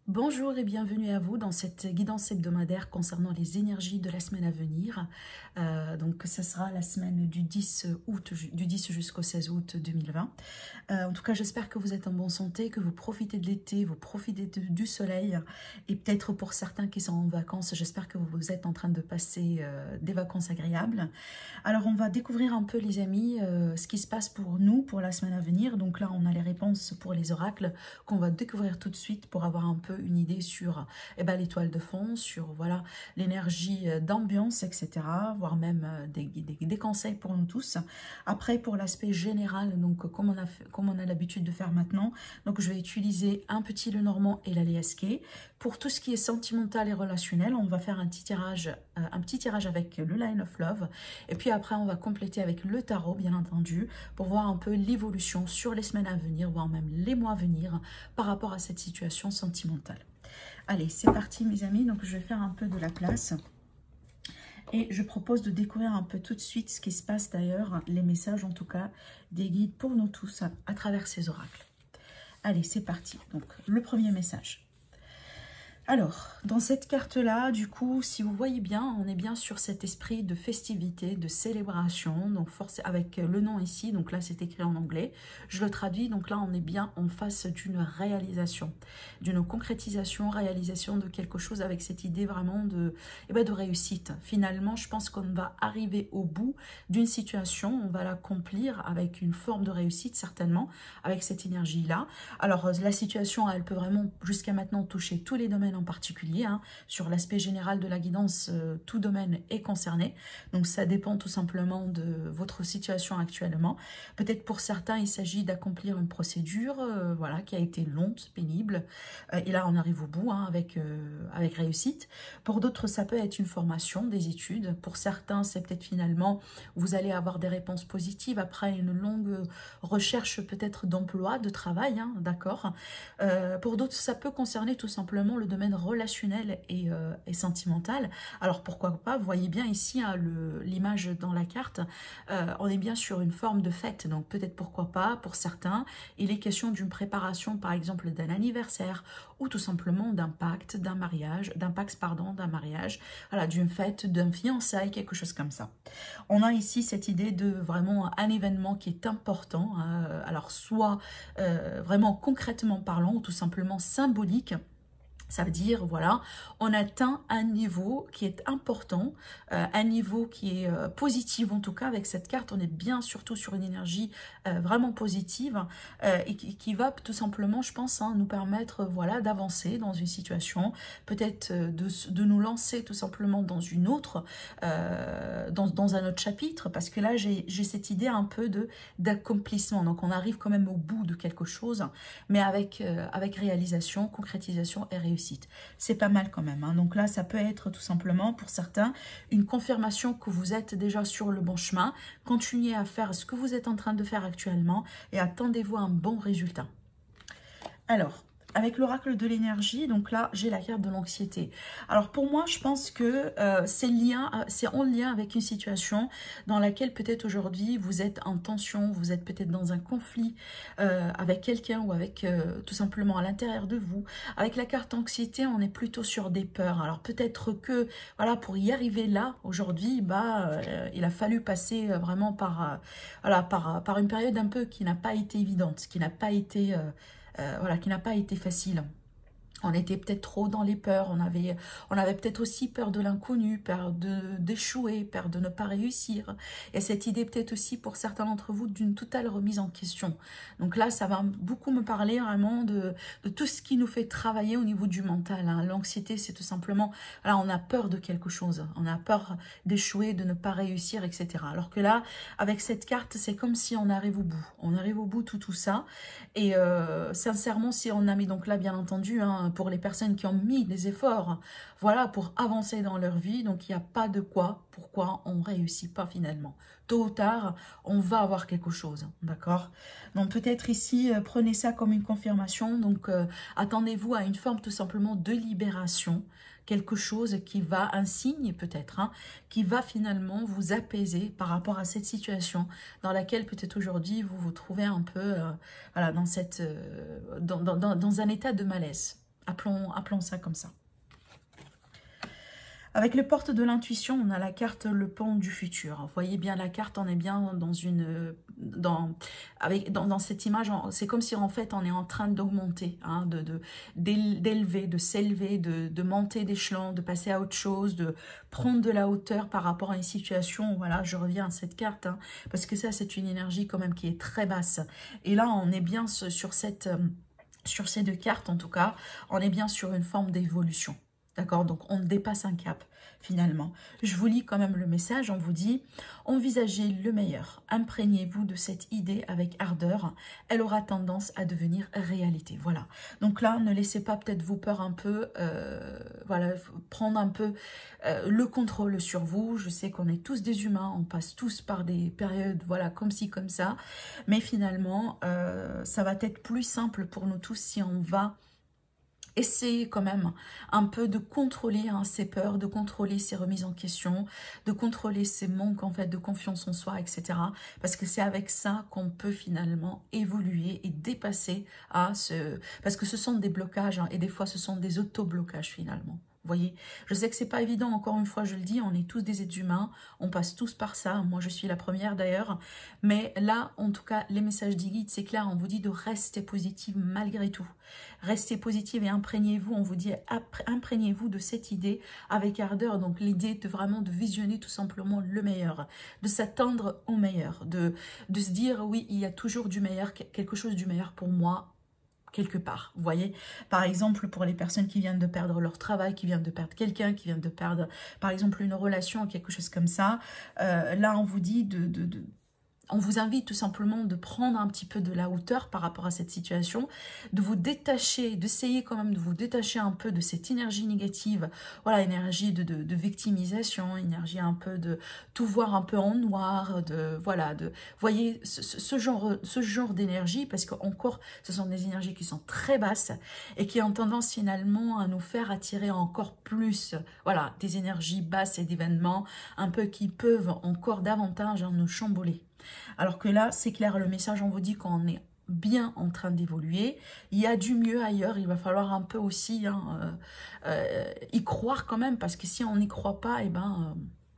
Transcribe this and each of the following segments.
Bonjour et bienvenue à vous dans cette guidance hebdomadaire concernant les énergies de la semaine à venir. Donc, ça sera la semaine du 10 août, du 10 jusqu'au 16 août 2020. En tout cas, j'espère que vous êtes en bonne santé, que vous profitez de l'été, vous profitez du soleil. Et peut-être pour certains qui sont en vacances, j'espère que vous êtes en train de passer des vacances agréables. Alors, on va découvrir un peu, les amis, ce qui se passe pour nous, pour la semaine à venir. Donc là, on a les réponses pour les oracles qu'on va découvrir tout de suite pour avoir un peu une idée sur l'étoile de fond, sur voilà l'énergie d'ambiance, etc. Voire même des conseils pour nous tous. Après, pour l'aspect général, donc comme on a l'habitude de faire maintenant, donc je vais utiliser un petit Lenormand et l'Aliasqué. Pour tout ce qui est sentimental et relationnel, on va faire un petit tirage avec le Line of Love. Et puis après, on va compléter avec le tarot, bien entendu, pour voir un peu l'évolution sur les semaines à venir, voire même les mois à venir, par rapport à cette situation sentimentale. Allez, c'est parti mes amis, donc je vais faire un peu de la place. Et je propose de découvrir un peu tout de suite ce qui se passe d'ailleurs, les messages en tout cas, des guides pour nous tous à travers ces oracles. Allez, c'est parti. Donc, le premier message. Alors, dans cette carte-là, du coup, si vous voyez bien, on est bien sur cet esprit de festivité, de célébration, donc avec le nom ici, donc là c'est écrit en anglais, je le traduis, donc là on est bien en face d'une réalisation, d'une concrétisation, réalisation de quelque chose avec cette idée vraiment de réussite. Finalement, je pense qu'on va arriver au bout d'une situation, on va l'accomplir avec une forme de réussite certainement, avec cette énergie-là. Alors, la situation, elle peut vraiment jusqu'à maintenant toucher tous les domaines en particulier. Sur l'aspect général de la guidance, tout domaine est concerné. Donc, ça dépend tout simplement de votre situation actuellement. Peut-être pour certains, il s'agit d'accomplir une procédure voilà, qui a été longue, pénible. Et là, on arrive au bout avec réussite. Pour d'autres, ça peut être une formation, des études. Pour certains, c'est peut-être finalement, vous allez avoir des réponses positives après une longue recherche peut-être d'emploi, de travail, d'accord. Pour d'autres, ça peut concerner tout simplement le domaine relationnel et sentimental. Alors pourquoi pas, vous voyez bien ici l'image dans la carte, on est bien sur une forme de fête, donc peut-être pourquoi pas, pour certains, il est question d'une préparation par exemple d'un anniversaire ou tout simplement d'un pacte, d'un mariage, voilà, d'une fête, d'un fiançailles, quelque chose comme ça. On a ici cette idée de vraiment un événement qui est important, alors soit vraiment concrètement parlant ou tout simplement symbolique. Ça veut dire, voilà, on atteint un niveau qui est important, un niveau qui est positif en tout cas. Avec cette carte, on est bien surtout sur une énergie vraiment positive et qui va tout simplement, je pense, nous permettre voilà, d'avancer dans une situation, peut-être de nous lancer tout simplement dans une autre, dans un autre chapitre, parce que là, j'ai cette idée un peu d'accomplissement. Donc, on arrive quand même au bout de quelque chose, mais avec réalisation, concrétisation et réussite. C'est pas mal quand même. Donc là, ça peut être tout simplement pour certains une confirmation que vous êtes déjà sur le bon chemin. Continuez à faire ce que vous êtes en train de faire actuellement et attendez-vous à un bon résultat. Alors, avec l'oracle de l'énergie, donc là, j'ai la carte de l'anxiété. Alors pour moi, je pense que c'est en lien avec une situation dans laquelle peut-être aujourd'hui, vous êtes en tension, vous êtes peut-être dans un conflit avec quelqu'un ou avec tout simplement à l'intérieur de vous. Avec la carte anxiété, on est plutôt sur des peurs. Alors peut-être que, voilà, pour y arriver là, aujourd'hui, il a fallu passer vraiment par une période un peu qui n'a pas été évidente, qui n'a pas été... voilà, qui n'a pas été facile. On était peut-être trop dans les peurs, on avait peut-être aussi peur de l'inconnu, peur d'échouer, peur de ne pas réussir. Et cette idée peut-être aussi pour certains d'entre vous d'une totale remise en question. Donc là, ça va beaucoup me parler vraiment de tout ce qui nous fait travailler au niveau du mental. L'anxiété, c'est tout simplement, voilà, on a peur de quelque chose, on a peur d'échouer, de ne pas réussir, etc. Alors que là, avec cette carte, c'est comme si on arrive au bout. On arrive au bout de tout ça. Et sincèrement, si on a mis donc là, bien entendu, pour les personnes qui ont mis des efforts, voilà, pour avancer dans leur vie, donc il n'y a pas de pourquoi on ne réussit pas finalement. Tôt ou tard, on va avoir quelque chose, d'accord? Donc peut-être ici, prenez ça comme une confirmation, donc attendez-vous à une forme tout simplement de libération, quelque chose qui va, un signe peut-être, qui va finalement vous apaiser par rapport à cette situation dans laquelle peut-être aujourd'hui vous vous trouvez un peu voilà, dans un état de malaise. appelons ça comme ça. Avec les portes de l'intuition, on a la carte le pont du futur. Vous voyez bien la carte, on est bien dans cette image. C'est comme si en fait on est en train d'augmenter, hein, d'élever, de s'élever, de monter d'échelon, de passer à autre chose, de prendre de la hauteur par rapport à une situation. Voilà, je reviens à cette carte, hein, parce que ça c'est une énergie quand même qui est très basse. Et là on est bien sur ces deux cartes en tout cas, on est bien sur une forme d'évolution. D'accord, donc on dépasse un cap finalement. Je vous lis quand même le message, on vous dit « Envisagez le meilleur, imprégnez-vous de cette idée avec ardeur, elle aura tendance à devenir réalité. » Voilà, donc là, ne laissez pas peut-être vos peurs un peu, voilà, prendre un peu le contrôle sur vous. Je sais qu'on est tous des humains, on passe tous par des périodes, voilà, comme ci, comme ça, mais finalement, ça va être plus simple pour nous tous si on va essayez quand même un peu de contrôler ces peurs, de contrôler ces remises en question, de contrôler ces manques en fait de confiance en soi, etc. Parce que c'est avec ça qu'on peut finalement évoluer et dépasser parce que ce sont des blocages, hein, et des fois ce sont des auto-blocages finalement. Vous voyez, je sais que c'est pas évident, encore une fois je le dis, on est tous des êtres humains, on passe tous par ça, moi je suis la première d'ailleurs, mais là en tout cas les messages du guide c'est clair, on vous dit de rester positive malgré tout, restez positive et imprégnez-vous, on vous dit imprégnez-vous de cette idée avec ardeur, donc l'idée de vraiment de visionner tout simplement le meilleur, de s'attendre au meilleur, de se dire oui il y a toujours du meilleur, quelque chose du meilleur pour moi, quelque part, vous voyez, par exemple pour les personnes qui viennent de perdre leur travail, qui viennent de perdre quelqu'un, qui viennent de perdre par exemple une relation, quelque chose comme ça, là on vous dit on vous invite tout simplement de prendre un petit peu de la hauteur par rapport à cette situation, de vous détacher, d'essayer quand même de vous détacher un peu de cette énergie négative, voilà, énergie de victimisation, énergie un peu de tout voir un peu en noir, voilà, voyez, ce genre d'énergie, parce qu'encore, ce sont des énergies qui sont très basses et qui ont tendance finalement à nous faire attirer encore plus, voilà, des énergies basses et d'événements un peu qui peuvent encore davantage nous chambouler. Alors que là, c'est clair, le message, on vous dit qu'on est bien en train d'évoluer. Il y a du mieux ailleurs, il va falloir un peu aussi y croire quand même, parce que si on n'y croit pas, eh ben,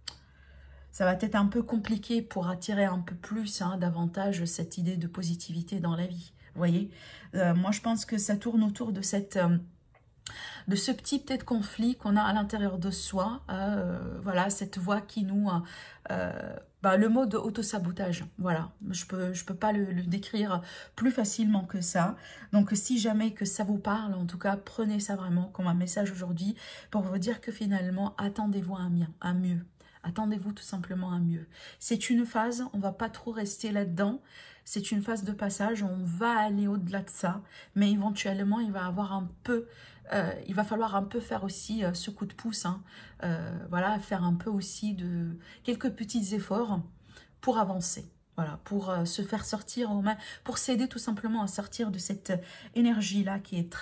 ça va être un peu compliqué pour attirer un peu plus, davantage cette idée de positivité dans la vie. Vous voyez, moi je pense que ça tourne autour de de ce petit peut-être conflit qu'on a à l'intérieur de soi, voilà, cette voix qui nous... le mot de autosabotage, voilà, je peux pas le décrire plus facilement que ça. Donc si jamais que ça vous parle, en tout cas, prenez ça vraiment comme un message aujourd'hui pour vous dire que finalement, attendez-vous à un mieux. Attendez-vous tout simplement à mieux. C'est une phase, on va pas trop rester là-dedans. C'est une phase de passage, on va aller au-delà de ça, mais éventuellement, il va falloir un peu faire aussi ce coup de pouce, voilà, faire un peu aussi de quelques petits efforts pour avancer. Voilà, pour se faire sortir, pour s'aider tout simplement à sortir de cette énergie-là qui est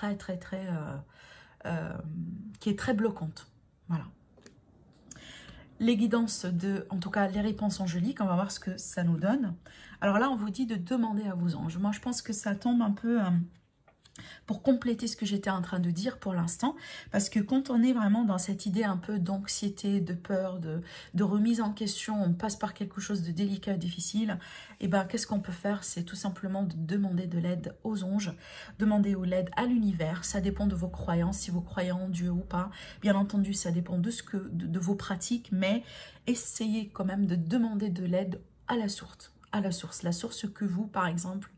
qui est très bloquante. Voilà. Les guidances en tout cas les réponses angéliques, on va voir ce que ça nous donne. Alors là, on vous dit de demander à vos anges. Moi, je pense que ça tombe un peu pour compléter ce que j'étais en train de dire pour l'instant, parce que quand on est vraiment dans cette idée un peu d'anxiété, de peur, de remise en question, on passe par quelque chose de délicat, difficile, et ben qu'est-ce qu'on peut faire? C'est tout simplement de demander de l'aide aux anges, demander de l'aide à l'univers. Ça dépend de vos croyances, si vous croyez en Dieu ou pas. Bien entendu, ça dépend de vos pratiques, mais essayez quand même de demander de l'aide à la source. La source que vous, par exemple,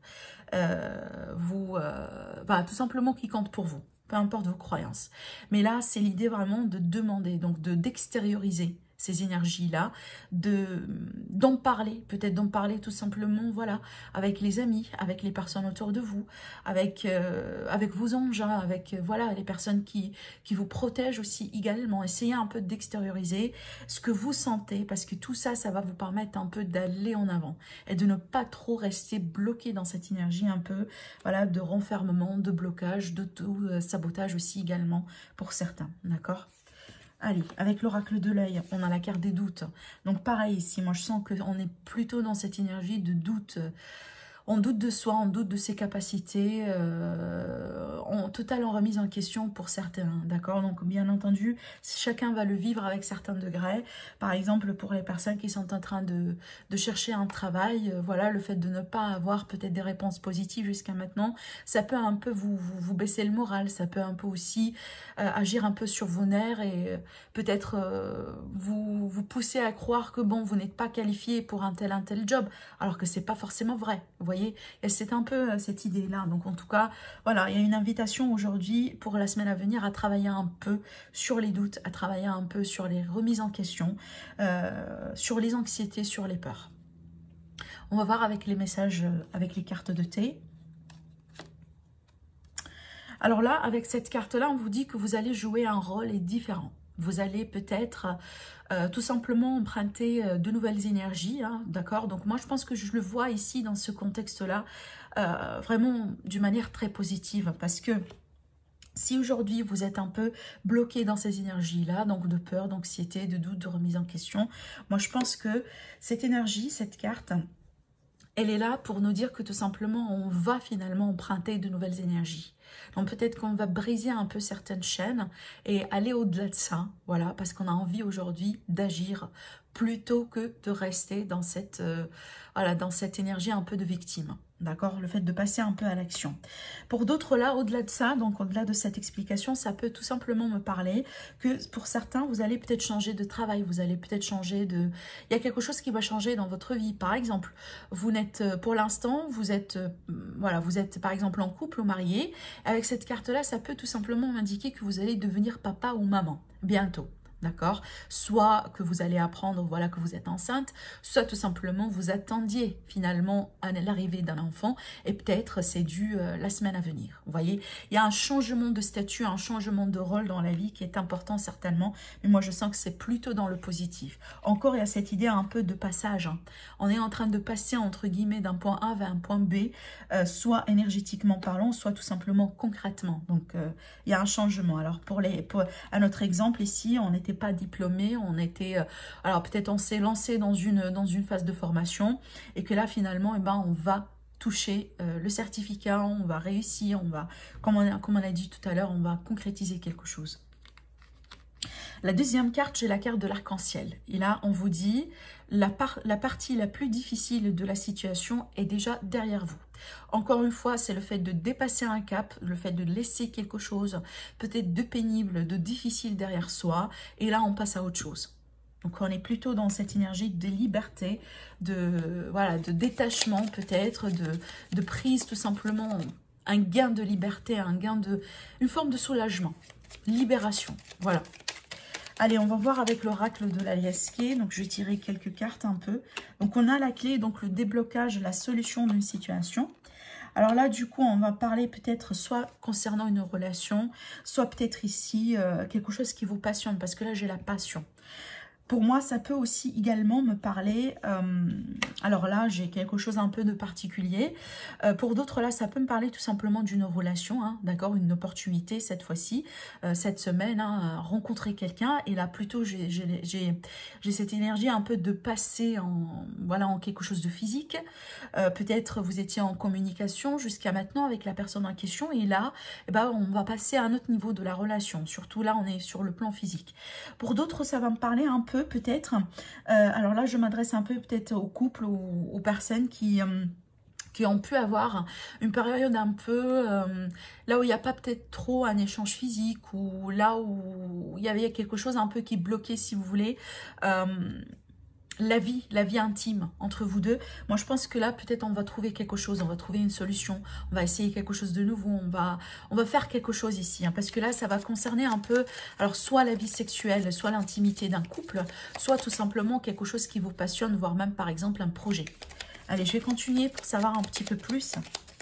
tout simplement qui compte pour vous, peu importe vos croyances. Mais là, c'est l'idée vraiment de demander, donc d'extérioriser ces énergies-là, d'en parler, peut-être d'en parler tout simplement, voilà, avec les amis, avec les personnes autour de vous, avec vos anges, avec voilà, les personnes qui vous protègent aussi également. Essayez un peu d'extérioriser ce que vous sentez, parce que tout ça, ça va vous permettre un peu d'aller en avant et de ne pas trop rester bloqué dans cette énergie un peu, voilà, de renfermement, de blocage, d'auto-sabotage aussi également pour certains, d'accord ? Allez, avec l'oracle de l'œil, on a la carte des doutes. Donc pareil ici, moi je sens qu'on est plutôt dans cette énergie de doute. on doute de soi, on doute de ses capacités, en remise en question pour certains, d'accord? Donc bien entendu, chacun va le vivre avec certains degrés. Par exemple, pour les personnes qui sont en train de chercher un travail, voilà, le fait de ne pas avoir peut-être des réponses positives jusqu'à maintenant, ça peut un peu vous baisser le moral, ça peut un peu aussi agir un peu sur vos nerfs et peut-être vous pousser à croire que bon, vous n'êtes pas qualifié pour un tel job, alors que c'est pas forcément vrai, vous voyez? Et c'est un peu cette idée-là. Donc en tout cas, voilà, il y a une invitation aujourd'hui pour la semaine à venir à travailler un peu sur les doutes, à travailler un peu sur les remises en question, sur les anxiétés, sur les peurs. On va voir avec les messages, avec les cartes de thé. Alors là, avec cette carte-là, on vous dit que vous allez jouer un rôle différent. Vous allez peut-être tout simplement emprunter de nouvelles énergies, hein, d'accord? Donc moi, je pense que je le vois ici, dans ce contexte-là, vraiment d'une manière très positive, parce que si aujourd'hui vous êtes un peu bloqué dans ces énergies-là, donc de peur, d'anxiété, de doute, de remise en question, moi je pense que cette énergie, cette carte, elle est là pour nous dire que tout simplement on va finalement emprunter de nouvelles énergies. Donc peut-être qu'on va briser un peu certaines chaînes et aller au-delà de ça, voilà, parce qu'on a envie aujourd'hui d'agir plutôt que de rester dans cette, voilà, dans cette énergie un peu de victime. D'accord? Le fait de passer un peu à l'action. Pour d'autres là, au-delà de ça, donc au-delà de cette explication, ça peut tout simplement me parler que pour certains, vous allez peut-être changer de travail, vous allez peut-être changer de... Il y a quelque chose qui va changer dans votre vie. Par exemple, vous n'êtes, pour l'instant, vous êtes, voilà, vous êtes par exemple en couple ou marié. Avec cette carte-là, ça peut tout simplement m'indiquer que vous allez devenir papa ou maman bientôt. D'accord? Soit que vous allez apprendre, voilà, que vous êtes enceinte, soit tout simplement vous attendiez finalement à l'arrivée d'un enfant et peut-être c'est dû la semaine à venir. Vous voyez, il y a un changement de statut, un changement de rôle dans la vie qui est important certainement, mais moi je sens que c'est plutôt dans le positif. Encore il y a cette idée un peu de passage, hein. On est en train de passer entre guillemets d'un point A vers un point B, soit énergétiquement parlant, soit tout simplement concrètement. Donc il y a un changement. Alors à notre exemple ici, on était pas diplômé, on était alors peut-être on s'est lancé dans une phase de formation et que là finalement on va toucher le certificat, on va réussir, on va, comme on a dit tout à l'heure, on va concrétiser quelque chose. La deuxième carte, j'ai la carte de l'arc-en-ciel. Et là, on vous dit, la partie la plus difficile de la situation est déjà derrière vous. Encore une fois, c'est le fait de dépasser un cap, le fait de laisser quelque chose, peut-être de pénible, de difficile derrière soi. Et là, on passe à autre chose. Donc, on est plutôt dans cette énergie de liberté, voilà, de détachement peut-être, de prise tout simplement, un gain de liberté, une forme de soulagement, libération, voilà. Allez, on va voir avec l'oracle de l'Aliasqué. Donc, je vais tirer quelques cartes un peu. Donc, on a la clé, donc le déblocage, la solution d'une situation. Alors là, du coup, on va parler peut-être soit concernant une relation, soit peut-être ici, quelque chose qui vous passionne. Parce que là, j'ai la passion. Pour moi, ça peut aussi également me parler, alors là, j'ai quelque chose un peu de particulier. Pour d'autres, là, ça peut me parler tout simplement d'une relation, hein, d'accord, une opportunité cette fois-ci, cette semaine, hein, rencontrer quelqu'un. Et là, plutôt, j'ai cette énergie un peu de passer voilà, en quelque chose de physique. Peut-être vous étiez en communication jusqu'à maintenant avec la personne en question. Et là, eh ben, on va passer à un autre niveau de la relation. Surtout là, on est sur le plan physique. Pour d'autres, ça va me parler un peu peut-être, alors là je m'adresse un peu peut-être aux couples ou aux personnes qui ont pu avoir une période un peu là où il n'y a pas peut-être trop un échange physique, ou là où il y avait quelque chose un peu qui bloquait, si vous voulez, la vie intime entre vous deux. Moi je pense que là peut-être on va trouver quelque chose, on va trouver une solution, on va essayer quelque chose de nouveau, on va faire quelque chose ici, hein, parce que là ça va concerner un peu, alors soit la vie sexuelle, soit l'intimité d'un couple, soit tout simplement quelque chose qui vous passionne, voire même par exemple un projet. Allez, je vais continuer pour savoir un petit peu plus.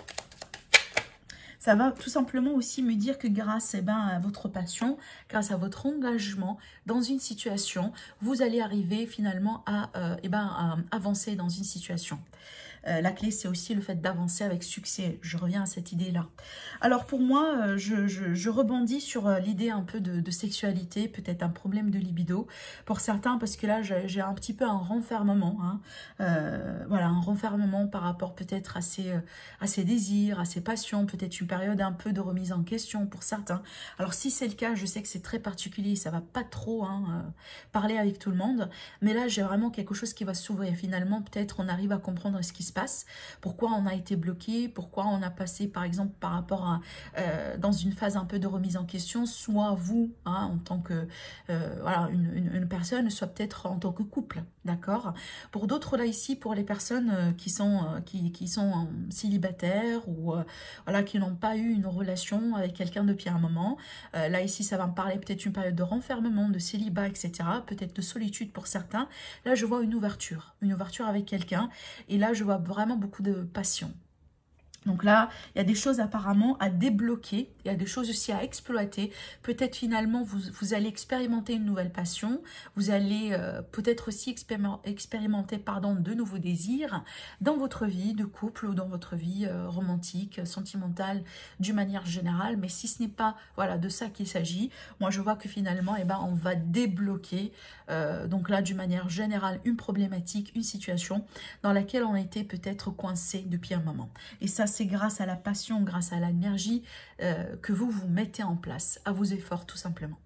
Ça va tout simplement aussi me dire que grâce à votre passion, grâce à votre engagement dans une situation, vous allez arriver finalement à avancer dans une situation. la clé, c'est aussi le fait d'avancer avec succès. Je reviens à cette idée-là. Alors pour moi, je rebondis sur l'idée un peu de sexualité, peut-être un problème de libido pour certains, parce que là, j'ai un petit peu un renfermement. Hein. Voilà, un renfermement par rapport peut-être à ses désirs, à ses passions, peut-être une période un peu de remise en question pour certains. Alors si c'est le cas, je sais que c'est très particulier, ça va pas trop parler avec tout le monde, mais là j'ai vraiment quelque chose qui va s'ouvrir. Finalement, peut-être on arrive à comprendre ce qui se passe, pourquoi on a été bloqué, pourquoi on a passé par exemple par rapport à dans une phase un peu de remise en question, soit vous en tant que voilà, une personne, soit peut-être en tant que couple, d'accord. Pour d'autres là ici, pour les personnes qui sont célibataires ou voilà, qui n'ont pas eu une relation avec quelqu'un depuis un moment, là ici ça va me parler peut-être une période de renfermement, de célibat, etc., peut-être de solitude pour certains. Là je vois une ouverture avec quelqu'un, et là je vois vraiment beaucoup de passion. Donc là, il y a des choses apparemment à débloquer, il y a des choses aussi à exploiter. Peut-être finalement, vous allez expérimenter une nouvelle passion, vous allez peut-être aussi expérimenter de nouveaux désirs dans votre vie de couple ou dans votre vie romantique, sentimentale, d'une manière générale. Mais si ce n'est pas voilà, de ça qu'il s'agit, moi je vois que finalement, on va débloquer, donc là, d'une manière générale, une problématique, une situation dans laquelle on était peut-être coincé depuis un moment. Et ça, c'est grâce à la passion, grâce à l'énergie que vous mettez en place, à vos efforts tout simplement.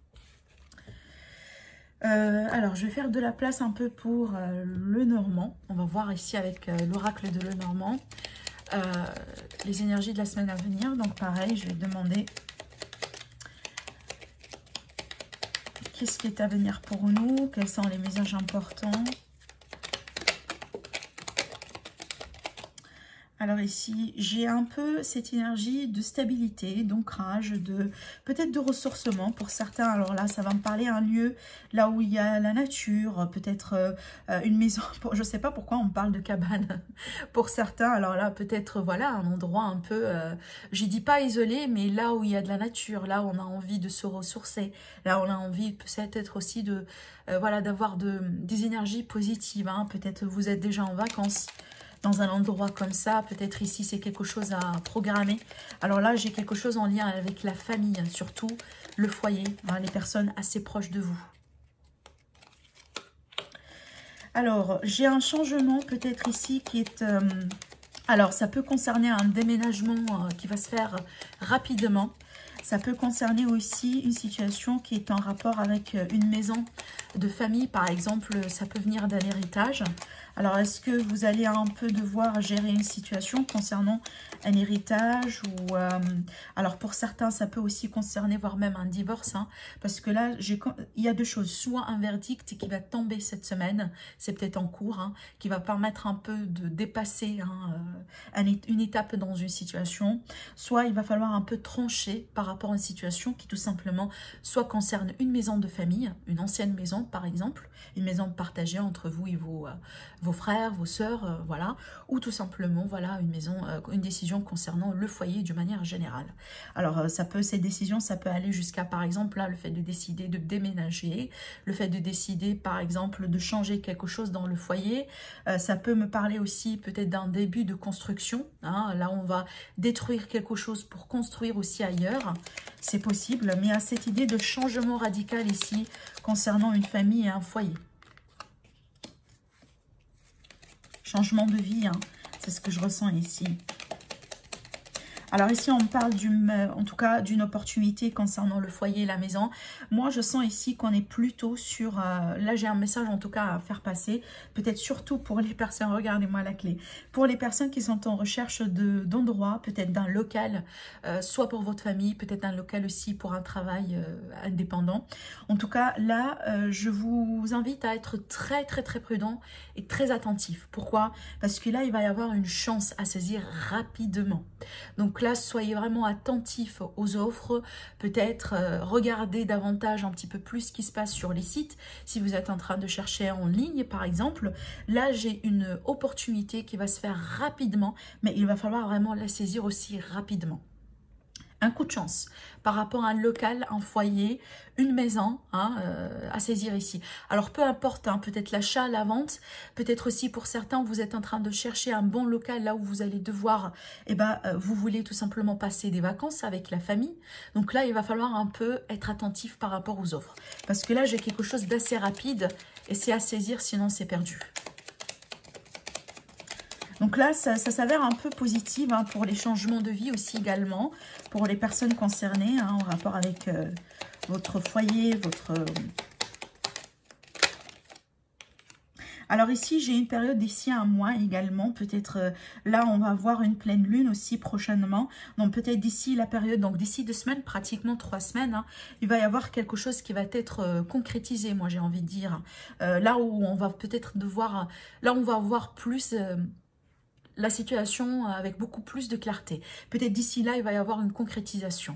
Alors, je vais faire de la place un peu pour le Normand. On va voir ici avec l'oracle de Lenormand les énergies de la semaine à venir. Donc pareil, je vais demander qu'est-ce qui est à venir pour nous, quels sont les messages importants. Alors ici, j'ai un peu cette énergie de stabilité, d'ancrage, peut-être de ressourcement pour certains. Alors là, ça va me parler un lieu là où il y a la nature, peut-être une maison. Je ne sais pas pourquoi on me parle de cabane pour certains. Alors là, peut-être voilà un endroit un peu, je dis pas isolé, mais là où il y a de la nature, là où on a envie de se ressourcer, là où on a envie peut-être aussi de voilà, d'avoir des énergies positives. Hein. Peut-être vous êtes déjà en vacances dans un endroit comme ça, peut-être ici c'est quelque chose à programmer. Alors là j'ai quelque chose en lien avec la famille, surtout le foyer, hein, les personnes assez proches de vous. Alors j'ai un changement peut-être ici qui est... alors ça peut concerner un déménagement qui va se faire rapidement. Ça peut concerner aussi une situation qui est en rapport avec une maison de famille, par exemple, ça peut venir d'un héritage. Alors, est-ce que vous allez un peu devoir gérer une situation concernant un héritage ou alors, pour certains, ça peut aussi concerner, voire même un divorce, hein, parce que là, il y a deux choses. Soit un verdict qui va tomber cette semaine, c'est peut-être en cours, hein, qui va permettre un peu de dépasser une étape dans une situation. Soit il va falloir un peu trancher par rapport à une situation qui tout simplement soit concerne une maison de famille, une ancienne maison par exemple, une maison partagée entre vous et vos frères, vos sœurs, voilà, ou tout simplement voilà une décision concernant le foyer d'une manière générale. Alors ces décisions, ça peut aller jusqu'à par exemple là le fait de décider de déménager, le fait de décider par exemple de changer quelque chose dans le foyer. Ça peut me parler aussi peut-être d'un début de construction, hein, là on va détruire quelque chose pour construire aussi ailleurs, c'est possible, mais à cette idée de changement radical ici concernant une famille et un foyer. Changement de vie, hein, c'est ce que je ressens ici. Alors ici, on me parle en tout cas d'une opportunité concernant le foyer et la maison. Moi, je sens ici qu'on est plutôt sur... là, j'ai un message en tout cas à faire passer. Peut-être surtout pour les personnes, regardez-moi la clé. Pour les personnes qui sont en recherche d'endroits, peut-être d'un local, soit pour votre famille, peut-être un local aussi pour un travail indépendant. En tout cas, là, je vous invite à être très, très, très prudent et très attentif. Pourquoi? Parce que là, il va y avoir une chance à saisir rapidement. Donc là, soyez vraiment attentifs aux offres, peut-être regardez davantage un petit peu plus ce qui se passe sur les sites. Si vous êtes en train de chercher en ligne, par exemple, là, j'ai une opportunité qui va se faire rapidement, mais il va falloir vraiment la saisir aussi rapidement. Un coup de chance par rapport à un local, un foyer, une maison à saisir ici. Alors peu importe, peut-être l'achat, la vente, peut-être aussi pour certains vous êtes en train de chercher un bon local là où vous allez devoir, vous voulez tout simplement passer des vacances avec la famille. Donc là il va falloir un peu être attentif par rapport aux offres. Parce que là j'ai quelque chose d'assez rapide et c'est à saisir sinon c'est perdu. Donc là, ça s'avère un peu positif pour les changements de vie aussi également, pour les personnes concernées en rapport avec votre foyer, votre... Alors ici, j'ai une période d'ici un mois également. Peut-être là, on va avoir une pleine lune aussi prochainement. Donc peut-être d'ici la période, donc d'ici 2 semaines, pratiquement 3 semaines, il va y avoir quelque chose qui va être concrétisé, moi j'ai envie de dire. Là où on va peut-être devoir... Là, on va voir plus... la situation avec beaucoup plus de clarté. Peut-être d'ici là, il va y avoir une concrétisation.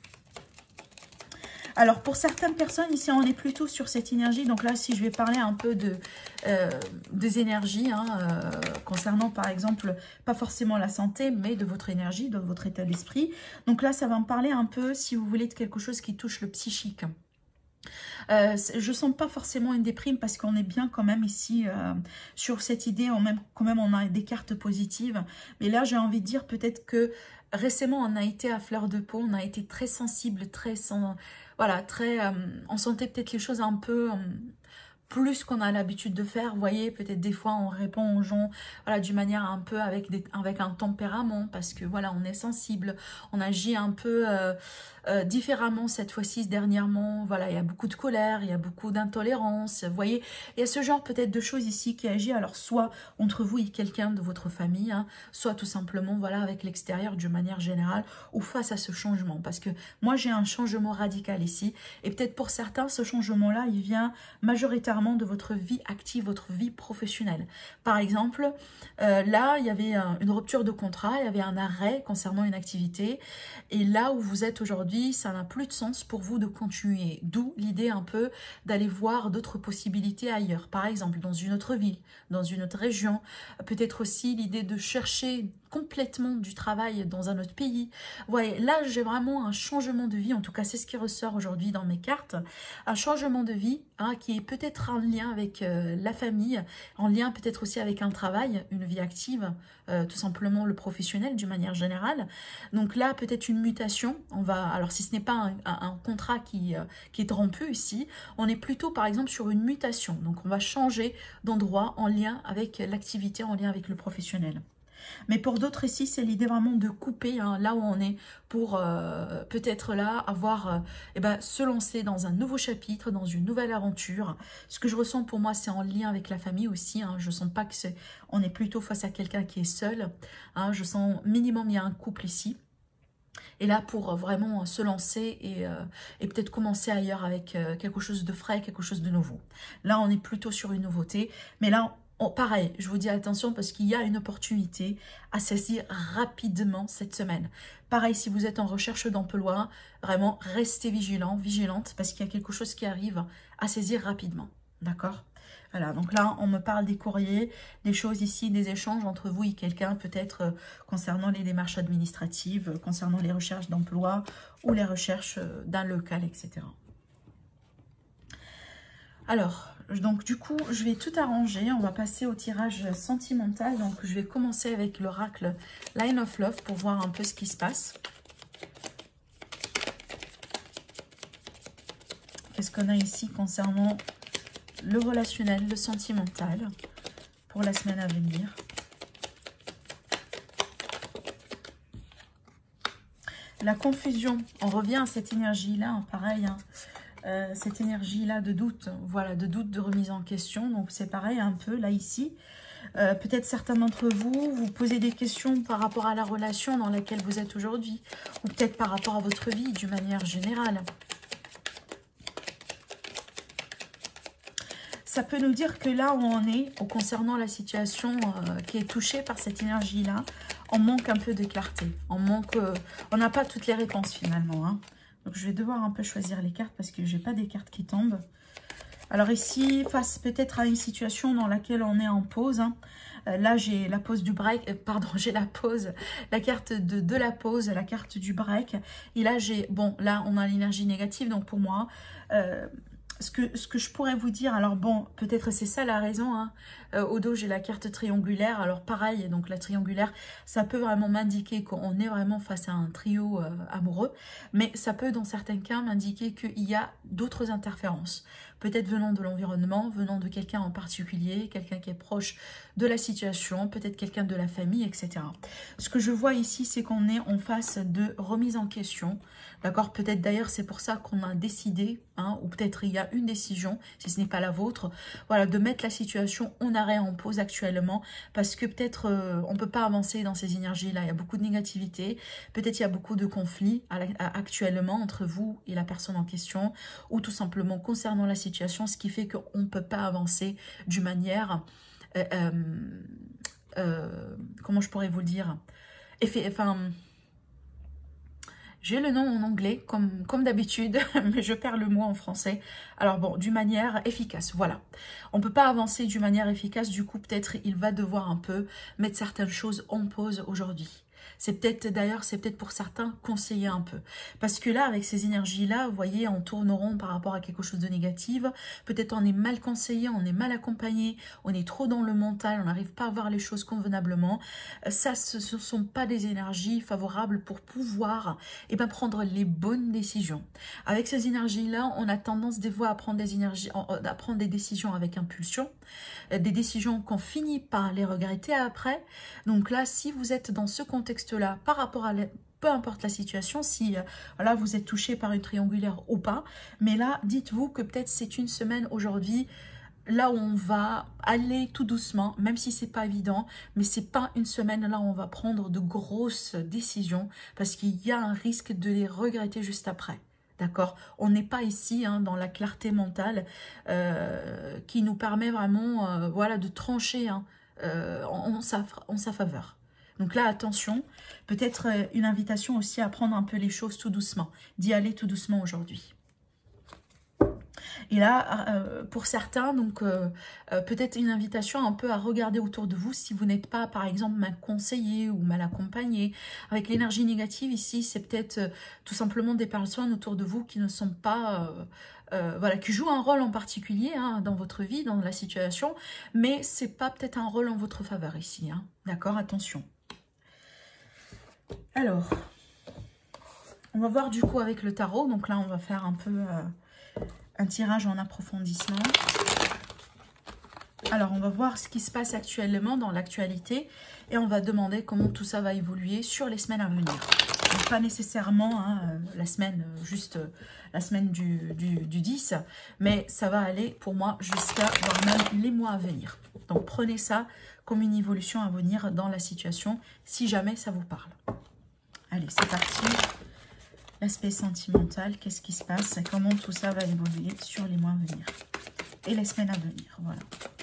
Alors, pour certaines personnes, ici, on est plutôt sur cette énergie. Donc là, si je vais parler un peu des énergies, concernant, par exemple, pas forcément la santé, mais de votre énergie, de votre état d'esprit. Donc là, ça va me parler un peu, si vous voulez, de quelque chose qui touche le psychique. Je sens pas forcément une déprime parce qu'on est bien quand même ici sur cette idée, quand même on a des cartes positives. Mais là j'ai envie de dire peut-être que récemment on a été à fleur de peau, on a été très sensible, on sentait peut-être les choses un peu... plus qu'on a l'habitude de faire, vous voyez, peut-être des fois on répond aux gens d'une manière un peu avec un tempérament, parce que voilà, on est sensible, on agit un peu différemment cette fois-ci, dernièrement, voilà, il y a beaucoup de colère, il y a beaucoup d'intolérance, vous voyez, il y a ce genre peut-être de choses ici qui agit, alors soit entre vous et quelqu'un de votre famille, soit tout simplement, voilà, avec l'extérieur d'une manière générale, ou face à ce changement, parce que moi j'ai un changement radical ici, et peut-être pour certains, ce changement-là, il vient majoritairement de votre vie active, votre vie professionnelle. Par exemple, là, il y avait une rupture de contrat, il y avait un arrêt concernant une activité, et là où vous êtes aujourd'hui, ça n'a plus de sens pour vous de continuer. D'où l'idée un peu d'aller voir d'autres possibilités ailleurs. Par exemple, dans une autre ville, dans une autre région. Peut-être aussi l'idée de chercher complètement du travail dans un autre pays. Vous voyez, là, j'ai vraiment un changement de vie. En tout cas, c'est ce qui ressort aujourd'hui dans mes cartes. Un changement de vie qui est peut-être en lien avec la famille, en lien peut-être aussi avec un travail, une vie active, tout simplement le professionnel d'une manière générale. Donc là, peut-être une mutation. Alors si ce n'est pas un contrat qui est rompu ici, on est plutôt par exemple sur une mutation. Donc on va changer d'endroit en lien avec l'activité, en lien avec le professionnel. Mais pour d'autres ici, c'est l'idée vraiment de couper là où on est pour peut-être là avoir, se lancer dans un nouveau chapitre, dans une nouvelle aventure. Ce que je ressens pour moi, c'est en lien avec la famille aussi. Je sens pas que on est plutôt face à quelqu'un qui est seul. Je sens minimum il y a un couple ici. Et là, pour vraiment se lancer et peut-être commencer ailleurs avec quelque chose de frais, quelque chose de nouveau. Là, on est plutôt sur une nouveauté. Mais là, pareil, je vous dis attention parce qu'il y a une opportunité à saisir rapidement cette semaine. Pareil, si vous êtes en recherche d'emploi, vraiment, restez vigilant, vigilante parce qu'il y a quelque chose qui arrive à saisir rapidement. D'accord ? Voilà, donc là, on me parle des courriers, des choses ici, des échanges entre vous et quelqu'un, peut-être concernant les démarches administratives, concernant les recherches d'emploi ou les recherches d'un local, etc. Alors, donc du coup, je vais tout arranger. On va passer au tirage sentimental. Donc, je vais commencer avec l'oracle Line of Love pour voir un peu ce qui se passe. Qu'est-ce qu'on a ici concernant le relationnel, le sentimental pour la semaine à venir? La confusion, on revient à cette énergie-là, pareil, cette énergie-là de doute, voilà, de doute, de remise en question. Donc c'est pareil un peu là ici. Peut-être certains d'entre vous, vous posez des questions par rapport à la relation dans laquelle vous êtes aujourd'hui, ou peut-être par rapport à votre vie d'une manière générale. Ça peut nous dire que là où on est, concernant la situation qui est touchée par cette énergie-là, on manque un peu de clarté. On n'a pas toutes les réponses finalement. Donc je vais devoir un peu choisir les cartes parce que j'ai pas des cartes qui tombent. Alors ici, face peut-être à une situation dans laquelle on est en pause, hein. Là, j'ai la pause du break, pardon, j'ai la pause, la carte de la pause, la carte du break. Et là, j'ai, bon, là, on a l'énergie négative, donc pour moi, ce que je pourrais vous dire, alors bon, peut-être c'est ça la raison, hein. Au dos, j'ai la carte triangulaire, alors pareil, donc la triangulaire, ça peut vraiment m'indiquer qu'on est vraiment face à un trio amoureux, mais ça peut, dans certains cas, m'indiquer qu'il y a d'autres interférences, peut-être venant de l'environnement, venant de quelqu'un en particulier, quelqu'un qui est proche de la situation, peut-être quelqu'un de la famille, etc. Ce que je vois ici, c'est qu'on est en face de remise en question, d'accord? Peut-être d'ailleurs, c'est pour ça qu'on a décidé, hein, ou peut-être il y a une décision, si ce n'est pas la vôtre, voilà, de mettre la situation en arrêt, en pause actuellement, parce que peut-être on ne peut pas avancer dans ces énergies-là, il y a beaucoup de négativité, peut-être il y a beaucoup de conflits actuellement entre vous et la personne en question, ou tout simplement concernant la situation, ce qui fait qu'on ne peut pas avancer d'une manière, comment je pourrais vous le dire, enfin, j'ai le nom en anglais, comme d'habitude, mais je perds le mot en français. Alors bon, d'une manière efficace, voilà. On ne peut pas avancer d'une manière efficace, du coup, peut-être il va devoir un peu mettre certaines choses en pause aujourd'hui. C'est peut-être, d'ailleurs, c'est peut-être pour certains conseiller un peu. Parce que là, avec ces énergies-là, vous voyez, on tourne rond par rapport à quelque chose de négatif. Peut-être on est mal conseillé, on est mal accompagné, on est trop dans le mental, on n'arrive pas à voir les choses convenablement. Ça, ce ne sont pas des énergies favorables pour pouvoir prendre les bonnes décisions. Avec ces énergies-là, on a tendance des fois à prendre à prendre des décisions avec impulsion, des décisions qu'on finit par les regretter après. Donc là, si vous êtes dans ce contexte-là, par rapport à peu importe la situation, si là vous êtes touché par une triangulaire ou pas, mais là, dites-vous que peut-être c'est une semaine aujourd'hui là où on va aller tout doucement, même si c'est pas évident, mais c'est pas une semaine là où on va prendre de grosses décisions parce qu'il y a un risque de les regretter juste après. D'accord? On n'est pas ici hein, dans la clarté mentale qui nous permet vraiment voilà, de trancher hein, en sa faveur. Donc là, attention, peut-être une invitation aussi à prendre un peu les choses tout doucement, d'y aller tout doucement aujourd'hui. Et là, pour certains, donc peut-être une invitation un peu à regarder autour de vous si vous n'êtes pas, par exemple, mal conseillé ou mal accompagné. Avec l'énergie négative ici, c'est peut-être tout simplement des personnes autour de vous qui ne sont pas... voilà, qui jouent un rôle en particulier hein, dans votre vie, dans la situation, mais c'est pas peut-être un rôle en votre faveur ici. Hein. D'accord, attention. Alors, on va voir du coup avec le tarot. Donc là, on va faire un peu... un tirage en approfondissement. Alors, on va voir ce qui se passe actuellement dans l'actualité et on va demander comment tout ça va évoluer sur les semaines à venir. Donc, pas nécessairement hein, la semaine, juste la semaine du 10, mais ça va aller pour moi jusqu'à voire même les mois à venir. Donc, prenez ça comme une évolution à venir dans la situation si jamais ça vous parle. Allez, c'est parti. L'aspect sentimental, qu'est-ce qui se passe et comment tout ça va évoluer sur les mois à venir et les semaines à venir, voilà.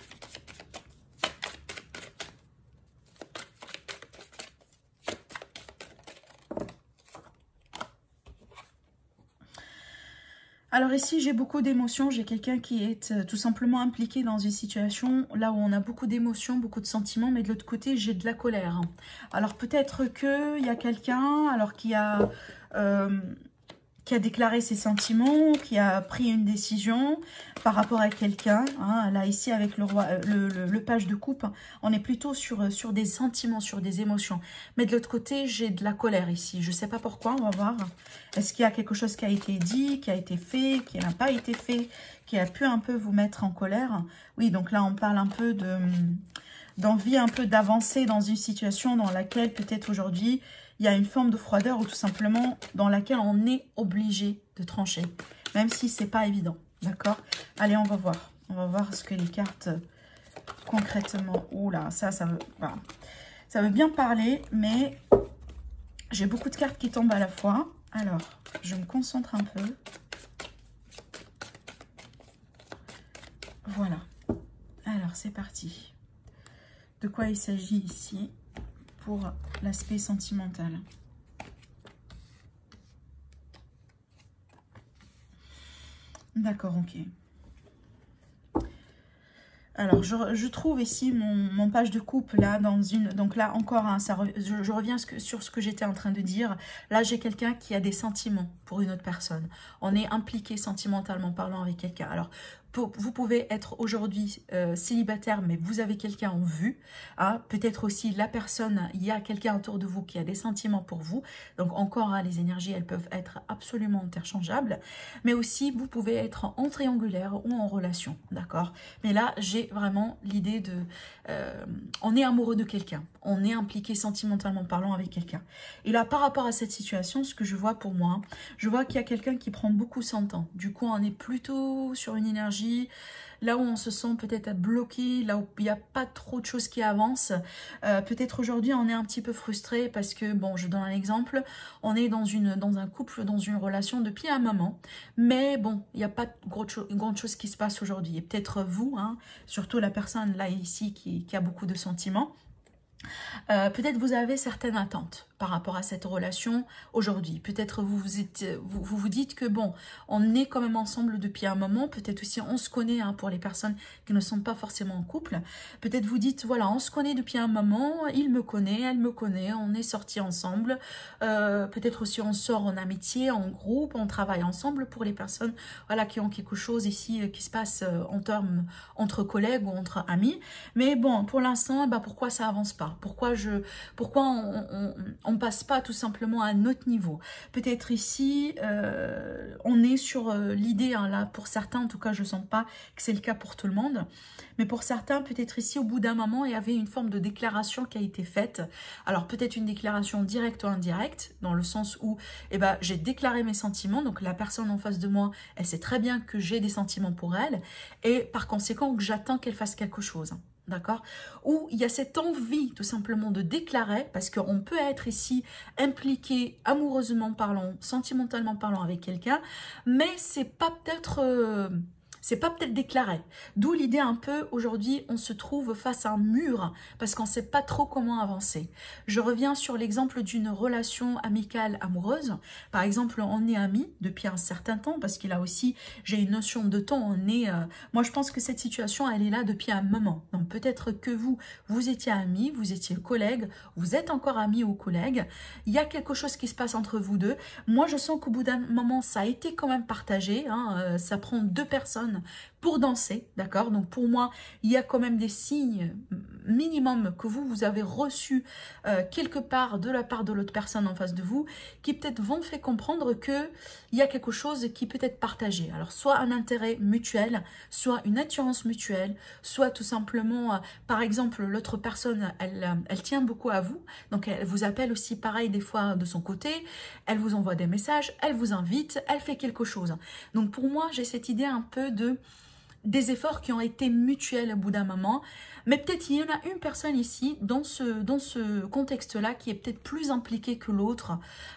Alors ici, j'ai beaucoup d'émotions, j'ai quelqu'un qui est tout simplement impliqué dans une situation là où on a beaucoup d'émotions, beaucoup de sentiments, mais de l'autre côté, j'ai de la colère. Alors peut-être qu'il y a quelqu'un alors qui a déclaré ses sentiments, qui a pris une décision par rapport à quelqu'un. Hein. Là, ici, avec le roi, le page de coupe, on est plutôt sur des sentiments, sur des émotions. Mais de l'autre côté, j'ai de la colère ici. Je ne sais pas pourquoi, on va voir. Est-ce qu'il y a quelque chose qui a été dit, qui a été fait, qui n'a pas été fait, qui a pu un peu vous mettre en colère? Oui, donc là, on parle un peu d'envie un peu d'avancer dans une situation dans laquelle peut-être aujourd'hui, il y a une forme de froideur ou tout simplement dans laquelle on est obligé de trancher, même si c'est pas évident, d'accord? Allez, on va voir. On va voir ce que les cartes concrètement... Oula, ça veut... Voilà. Ça veut bien parler, mais j'ai beaucoup de cartes qui tombent à la fois. Alors, je me concentre un peu. Voilà. Alors, c'est parti. De quoi il s'agit ici pour l'aspect sentimental? D'accord, ok. Alors, je trouve ici mon page de coupe, là, dans une... Donc là, encore, hein, je reviens sur ce que j'étais en train de dire. Là, j'ai quelqu'un qui a des sentiments pour une autre personne. On est impliqué sentimentalement parlant avec quelqu'un. Alors, vous pouvez être aujourd'hui célibataire, mais vous avez quelqu'un en vue. Hein. Peut-être aussi la personne, il y a quelqu'un autour de vous qui a des sentiments pour vous. Donc encore, hein, les énergies, elles peuvent être absolument interchangeables. Mais aussi, vous pouvez être en triangulaire ou en relation, d'accord? Mais là, j'ai vraiment l'idée de... on est amoureux de quelqu'un. On est impliqué sentimentalement parlant avec quelqu'un. Et là, par rapport à cette situation, ce que je vois pour moi, je vois qu'il y a quelqu'un qui prend beaucoup son temps. Du coup, on est plutôt sur une énergie là où on se sent peut-être bloqué, là où il n'y a pas trop de choses qui avancent. Peut-être aujourd'hui, on est un petit peu frustré parce que, bon, je donne un exemple, on est dans un couple, dans une relation depuis un moment, mais bon, il n'y a pas de grande chose qui se passe aujourd'hui. Et peut-être vous, hein, surtout la personne là ici qui a beaucoup de sentiments, peut-être vous avez certaines attentes par rapport à cette relation aujourd'hui. Peut-être vous vous dites que bon, on est quand même ensemble depuis un moment. Peut-être aussi on se connaît, hein, pour les personnes qui ne sont pas forcément en couple. Peut-être vous dites voilà, on se connaît depuis un moment, il me connaît, elle me connaît, on est sortis ensemble. Peut-être aussi on sort en amitié, en groupe, on travaille ensemble pour les personnes voilà, qui ont quelque chose ici qui se passe en termes entre collègues ou entre amis. Mais bon, pour l'instant, bah, pourquoi ça avance pas? Pourquoi on passe pas tout simplement à un autre niveau? Peut-être ici, on est sur l'idée, hein, là, pour certains, en tout cas, je sens pas que c'est le cas pour tout le monde, mais pour certains, peut-être ici, au bout d'un moment, il y avait une forme de déclaration qui a été faite. Alors, peut-être une déclaration directe ou indirecte, dans le sens où, eh ben, j'ai déclaré mes sentiments, donc la personne en face de moi, elle sait très bien que j'ai des sentiments pour elle, et par conséquent, que j'attends qu'elle fasse quelque chose. D'accord? Où il y a cette envie tout simplement de déclarer, parce qu'on peut être ici impliqué amoureusement parlant, sentimentalement parlant avec quelqu'un, mais c'est pas peut-être déclaré. D'où l'idée un peu, aujourd'hui, on se trouve face à un mur parce qu'on ne sait pas trop comment avancer. Je reviens sur l'exemple d'une relation amicale amoureuse. Par exemple, on est amis depuis un certain temps parce qu'il a aussi, j'ai une notion de temps, moi je pense que cette situation, elle est là depuis un moment. Donc peut-être que vous étiez amis, vous étiez collègues, vous êtes encore amis ou collègues, il y a quelque chose qui se passe entre vous deux. Moi, je sens qu'au bout d'un moment, ça a été quand même partagé, hein, ça prend deux personnes pour danser, d'accord? Donc pour moi, il y a quand même des signes minimum que vous avez reçus quelque part de la part de l'autre personne en face de vous, qui peut-être vont faire comprendre que il y a quelque chose qui peut être partagé. Alors soit un intérêt mutuel, soit une attirance mutuelle, soit tout simplement, par exemple, l'autre personne, elle tient beaucoup à vous, donc elle vous appelle aussi pareil des fois de son côté, elle vous envoie des messages, elle vous invite, elle fait quelque chose. Donc pour moi, j'ai cette idée un peu des efforts qui ont été mutuels au bout d'un moment, mais peut-être il y en a une personne ici, dans ce contexte-là, qui est peut-être plus impliquée que l'autre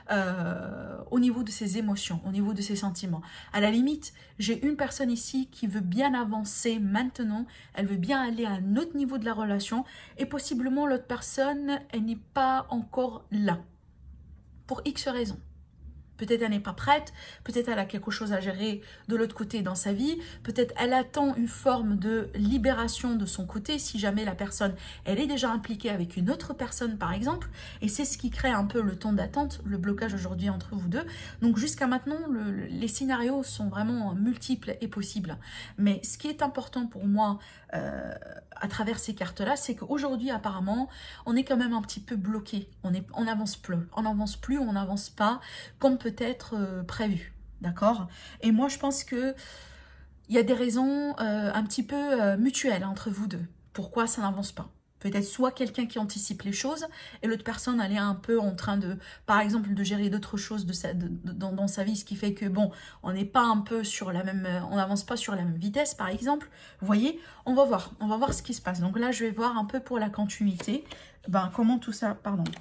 au niveau de ses émotions, au niveau de ses sentiments. À la limite, j'ai une personne ici qui veut bien avancer maintenant, elle veut bien aller à un autre niveau de la relation, et possiblement l'autre personne, elle n'est pas encore là, pour X raisons. Peut-être elle n'est pas prête, peut-être elle a quelque chose à gérer de l'autre côté dans sa vie, peut-être elle attend une forme de libération de son côté si jamais la personne, elle est déjà impliquée avec une autre personne par exemple, et c'est ce qui crée un peu le temps d'attente, le blocage aujourd'hui entre vous deux. Donc jusqu'à maintenant, les scénarios sont vraiment multiples et possibles. Mais ce qui est important pour moi à travers ces cartes-là, c'est qu'aujourd'hui apparemment, on est quand même un petit peu bloqué, on n'avance plus, on n'avance pas comme peut-être prévu, d'accord? Et moi, je pense que il y a des raisons un petit peu mutuelles entre vous deux. Pourquoi ça n'avance pas? Peut-être soit quelqu'un qui anticipe les choses et l'autre personne, elle est un peu en train de, par exemple, de gérer d'autres choses dans sa vie, ce qui fait que, bon, on n'est pas un peu sur la même, on n'avance pas sur la même vitesse, par exemple. Vous voyez, on va voir ce qui se passe. Donc là, je vais voir un peu pour la continuité, comment tout ça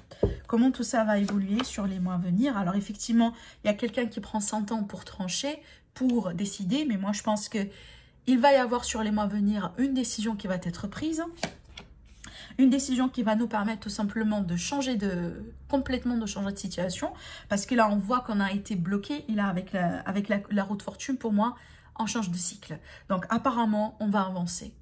va évoluer sur les mois à venir. Alors effectivement, il y a quelqu'un qui prend 100 ans pour trancher, pour décider, mais moi, je pense que il va y avoir sur les mois à venir une décision qui va être prise. Une décision qui va nous permettre tout simplement de changer complètement de situation. Parce que là, on voit qu'on a été bloqué. Et là, avec la roue de fortune, pour moi, on change de cycle. Donc, apparemment, on va avancer.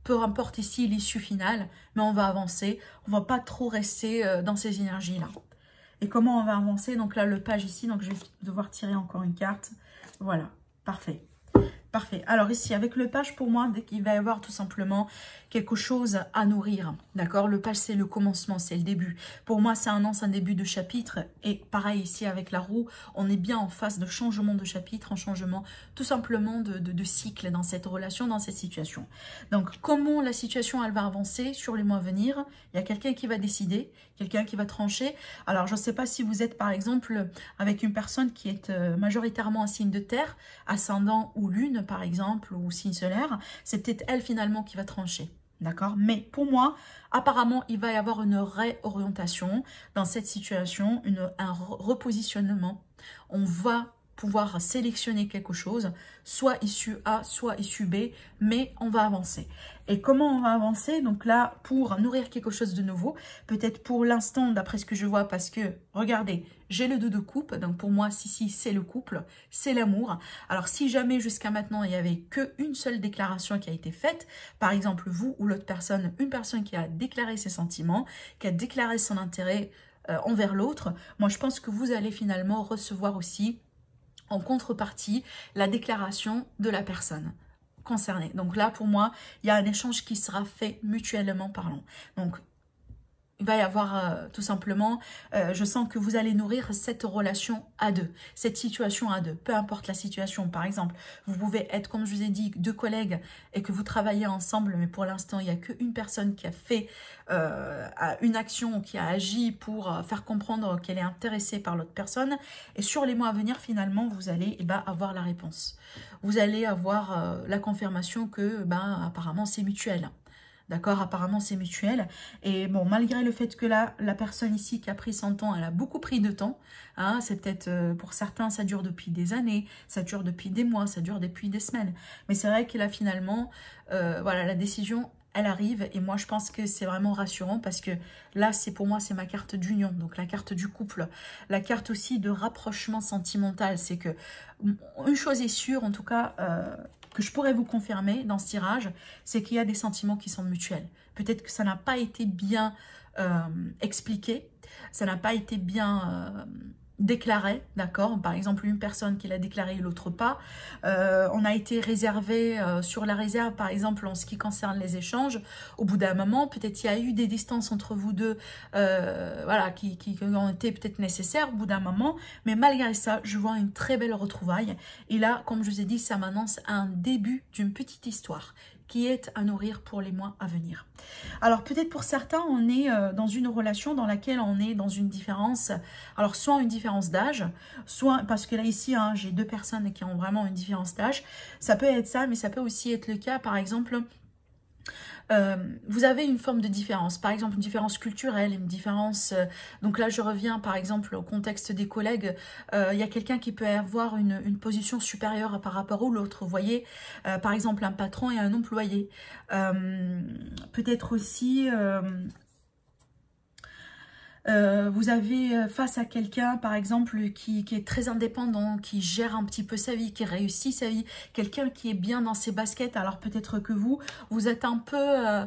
peu importe ici l'issue finale, mais on va avancer. On va pas trop rester dans ces énergies-là. Et comment on va avancer? Donc là, le page ici, donc je vais devoir tirer encore une carte. Voilà, parfait. Parfait. Alors ici, avec le page, pour moi, dès qu'il va y avoir tout simplement quelque chose à nourrir, d'accord? Le page, c'est le commencement, c'est le début. Pour moi, ça annonce un début de chapitre. Et pareil, ici, avec la roue, on est bien en phase de changement de chapitre, en changement tout simplement de cycle dans cette relation, dans cette situation. Donc, comment la situation, elle va avancer sur les mois à venir? Il y a quelqu'un qui va décider, quelqu'un qui va trancher. Alors, je ne sais pas si vous êtes, par exemple, avec une personne qui est majoritairement un signe de terre, ascendant ou lune, par exemple, ou signe solaire, c'est peut-être elle finalement qui va trancher. D'accord? Mais pour moi, apparemment, il va y avoir une réorientation dans cette situation, un repositionnement. On va pouvoir sélectionner quelque chose, soit issue A, soit issue B, mais on va avancer. Et comment on va avancer? Donc là, pour nourrir quelque chose de nouveau, peut-être pour l'instant, d'après ce que je vois, parce que, regardez, j'ai le 2 de coupe, donc pour moi, si, c'est le couple, c'est l'amour. Alors, si jamais jusqu'à maintenant, il n'y avait qu'une seule déclaration qui a été faite, par exemple, vous ou l'autre personne, une personne qui a déclaré ses sentiments, qui a déclaré son intérêt envers l'autre, moi, je pense que vous allez finalement recevoir aussi en contrepartie la déclaration de la personne concernée. Donc là, pour moi, il y a un échange qui sera fait mutuellement parlant. Donc, il va y avoir tout simplement, je sens que vous allez nourrir cette relation à deux, cette situation à deux, peu importe la situation. Par exemple, vous pouvez être, comme je vous ai dit, deux collègues et que vous travaillez ensemble, mais pour l'instant, il n'y a qu'une personne qui a fait une action, qui a agi pour faire comprendre qu'elle est intéressée par l'autre personne. Et sur les mois à venir, finalement, vous allez avoir la réponse. Vous allez avoir la confirmation que, apparemment, c'est mutuel. D'accord, apparemment c'est mutuel. Et bon, malgré le fait que la personne ici qui a pris son temps, elle a beaucoup pris de temps. Hein, c'est peut-être, pour certains, ça dure depuis des années, ça dure depuis des mois, ça dure depuis des semaines. Mais c'est vrai que là, finalement, voilà, la décision, elle arrive. Et moi, je pense que c'est vraiment rassurant parce que là, pour moi, c'est ma carte d'union. Donc, la carte du couple. La carte aussi de rapprochement sentimental. C'est que, une chose est sûre, en tout cas... que je pourrais vous confirmer dans ce tirage, c'est qu'il y a des sentiments qui sont mutuels. Peut-être que ça n'a pas été bien expliqué, ça n'a pas été bien déclaré, d'accord? Par exemple, une personne qui l'a déclaré, l'autre pas. On a été réservé sur la réserve, par exemple, en ce qui concerne les échanges. Au bout d'un moment, peut-être il y a eu des distances entre vous deux voilà, qui ont été peut-être nécessaires au bout d'un moment. Mais malgré ça, je vois une très belle retrouvaille. Et là, comme je vous ai dit, ça m'annonce un début d'une petite histoire qui est à nourrir pour les mois à venir. Alors peut-être pour certains, on est dans une relation dans laquelle on est dans une différence, alors soit une différence d'âge, soit, parce que là ici, hein, j'ai deux personnes qui ont vraiment une différence d'âge, ça peut être ça, mais ça peut aussi être le cas, par exemple, vous avez une forme de différence, par exemple une différence culturelle, une différence, donc là je reviens par exemple au contexte des collègues, il y a quelqu'un qui peut avoir une position supérieure par rapport à l'autre, vous voyez, par exemple un patron et un employé, peut-être aussi... vous avez face à quelqu'un, par exemple, qui est très indépendant, qui gère un petit peu sa vie, qui réussit sa vie, quelqu'un qui est bien dans ses baskets, alors peut-être que vous êtes un peu...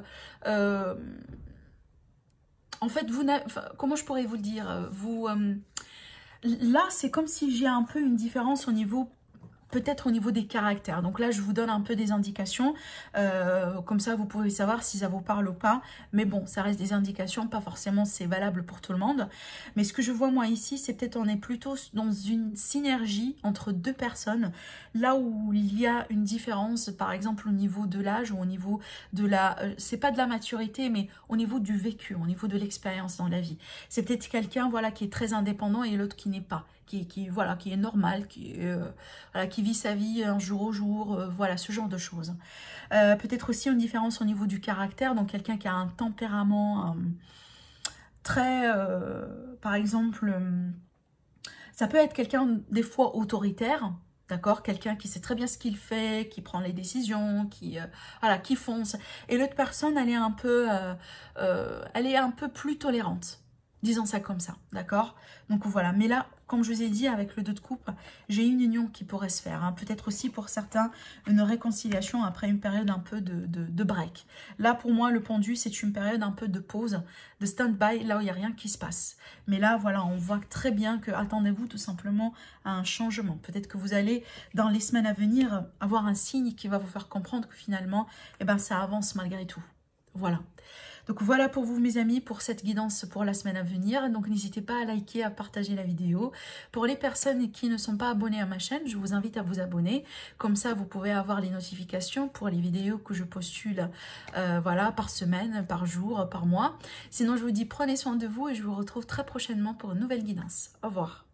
en fait, comment je pourrais vous le dire, là, c'est comme si j'ai un peu une différence au niveau... peut-être au niveau des caractères. Donc là, je vous donne un peu des indications. Comme ça, vous pouvez savoir si ça vous parle ou pas. Mais bon, ça reste des indications. Pas forcément, c'est valable pour tout le monde. Mais ce que je vois, moi, ici, c'est peut-être on est plutôt dans une synergie entre deux personnes. Là où il y a une différence, par exemple, au niveau de l'âge ou au niveau de la... c'est pas de la maturité, mais au niveau du vécu, au niveau de l'expérience dans la vie. C'est peut-être quelqu'un, voilà, qui est très indépendant et l'autre qui n'est pas. Voilà, qui est normal, voilà, qui vit sa vie un jour au jour, voilà, ce genre de choses. Peut-être aussi une différence au niveau du caractère, donc quelqu'un qui a un tempérament très, par exemple, ça peut être quelqu'un des fois autoritaire, d'accord, quelqu'un qui sait très bien ce qu'il fait, qui prend les décisions, voilà, qui fonce. Et l'autre personne, elle est un peu plus tolérante. Disons ça comme ça, d'accord? Donc voilà, mais là, comme je vous ai dit, avec le 2 de coupe, j'ai une union qui pourrait se faire. Hein. Peut-être aussi pour certains, une réconciliation après une période un peu de break. Là, pour moi, le pendu, c'est une période un peu de pause, de stand-by, là où il n'y a rien qui se passe. Mais là, voilà, on voit très bien que attendez-vous tout simplement à un changement. Peut-être que vous allez, dans les semaines à venir, avoir un signe qui va vous faire comprendre que finalement, eh ben, ça avance malgré tout. Voilà. Donc voilà pour vous mes amis, pour cette guidance pour la semaine à venir. Donc n'hésitez pas à liker, à partager la vidéo. Pour les personnes qui ne sont pas abonnées à ma chaîne, je vous invite à vous abonner. Comme ça, vous pouvez avoir les notifications pour les vidéos que je postule voilà, par semaine, par jour, par mois. Sinon, je vous dis prenez soin de vous et je vous retrouve très prochainement pour une nouvelle guidance. Au revoir.